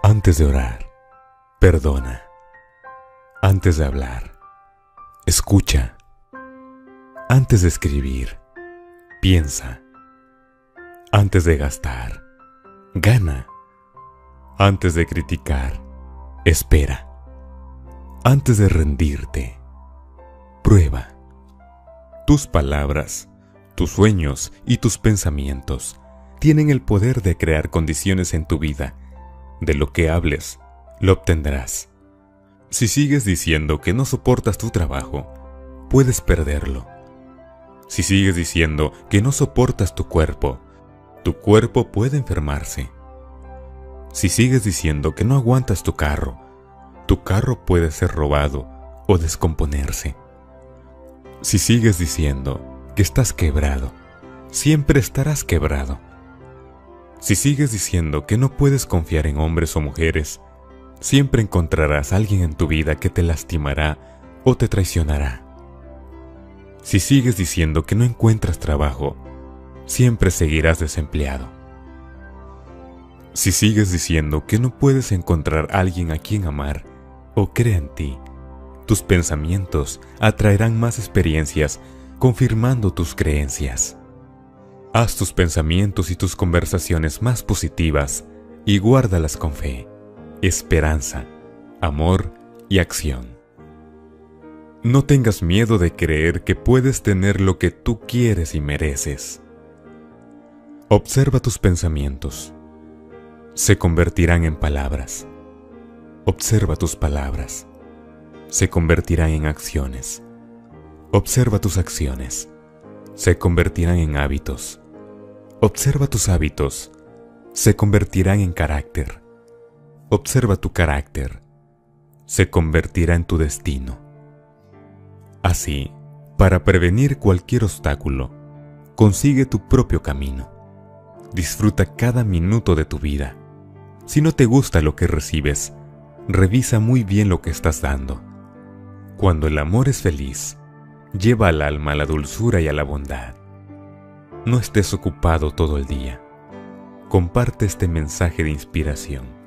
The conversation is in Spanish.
Antes de orar, perdona. Antes de hablar, escucha. Antes de escribir, piensa. Antes de gastar, gana. Antes de criticar, espera. Antes de rendirte, prueba. Tus palabras, tus sueños y tus pensamientos tienen el poder de crear condiciones en tu vida. De lo que hables, lo obtendrás. Si sigues diciendo que no soportas tu trabajo, puedes perderlo. Si sigues diciendo que no soportas tu cuerpo puede enfermarse. Si sigues diciendo que no aguantas tu carro puede ser robado o descomponerse. Si sigues diciendo que estás quebrado, siempre estarás quebrado. Si sigues diciendo que no puedes confiar en hombres o mujeres, siempre encontrarás a alguien en tu vida que te lastimará o te traicionará. Si sigues diciendo que no encuentras trabajo, siempre seguirás desempleado. Si sigues diciendo que no puedes encontrar a alguien a quien amar o cree en ti, tus pensamientos atraerán más experiencias confirmando tus creencias. Haz tus pensamientos y tus conversaciones más positivas y guárdalas con fe, esperanza, amor y acción. No tengas miedo de creer que puedes tener lo que tú quieres y mereces. Observa tus pensamientos. Se convertirán en palabras. Observa tus palabras. Se convertirán en acciones. Observa tus acciones. Se convertirán en hábitos. Observa tus hábitos. Se convertirán en carácter. Observa tu carácter. Se convertirá en tu destino. Así, para prevenir cualquier obstáculo, consigue tu propio camino. Disfruta cada minuto de tu vida. Si no te gusta lo que recibes, revisa muy bien lo que estás dando. Cuando el amor es feliz, lleva al alma a la dulzura y a la bondad. No estés ocupado todo el día. Comparte este mensaje de inspiración.